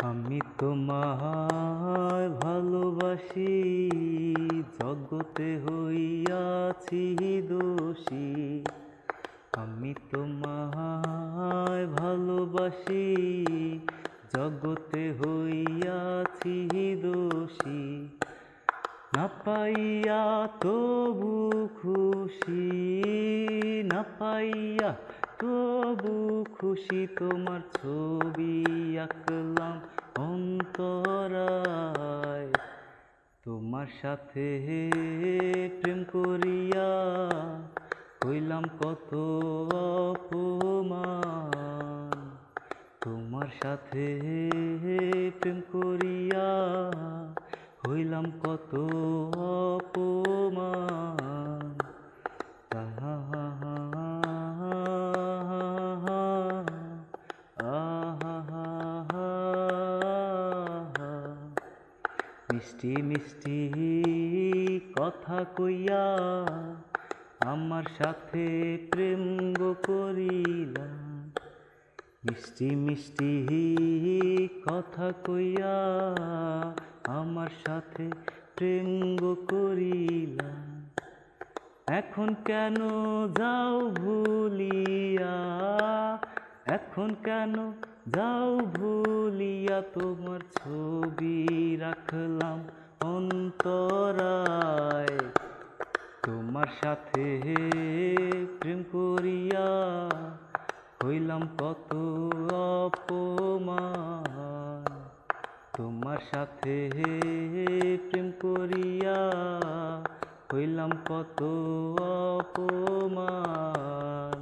আমি তোমায় ভালোবাসি, জগতে হইয়াছি দোষী। আমি তোমায় ভালোবাসি, জগতে হইয়াছি দোষী। না পাইয়া তবু খুশি, না পাইয়া তবু খুশি। তোমার ছবি আঁকলাম অন্তরায়, তোমার সাথে প্রেম করিয়া হইলাম কত অপমান। তোমার সাথে প্রেম করিয়া হইলাম কত অপমান। মিষ্টি মিষ্টি কথা কইয়া আমার সাথে প্রেম গো করিলা। মিষ্টি মিষ্টি কথা কইয়া আমার সাথে প্রেম গো করিলা। এখন কেন যাও ভুলিয়া, এখন কেন যাও ভুলিয়া। তোমার ছবি রাখলাম অন্তরায়, তোমার সাথে প্রেম করিয়া হইলাম কত অপমান। তোমার সাথে প্রেম করিয়া হইলাম কত অপমান।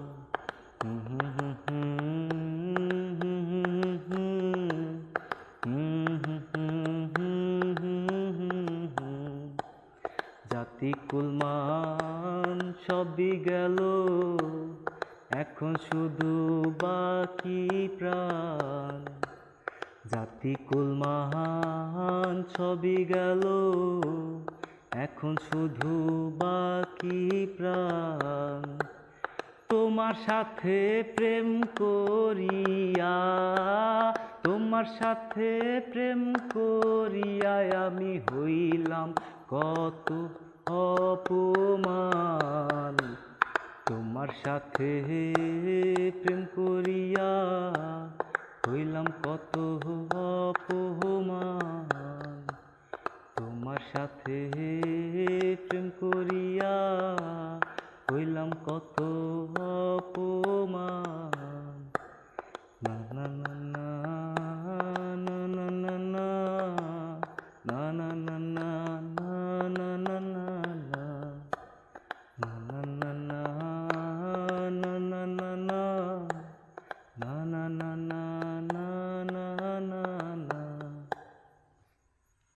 জাতি কুলমান সবই গেল, এখন শুধু বাকি প্রাণ। জাতি কুলমান সবই গেল, এখন শুধু বাকি প্রাণ। তোমার সাথে প্রেম করিয়া, তোমার সাথে প্রেম করিয়া আমি হইলাম কত অপমান। তোমার সাথে প্রেম করিয়া হইলাম কত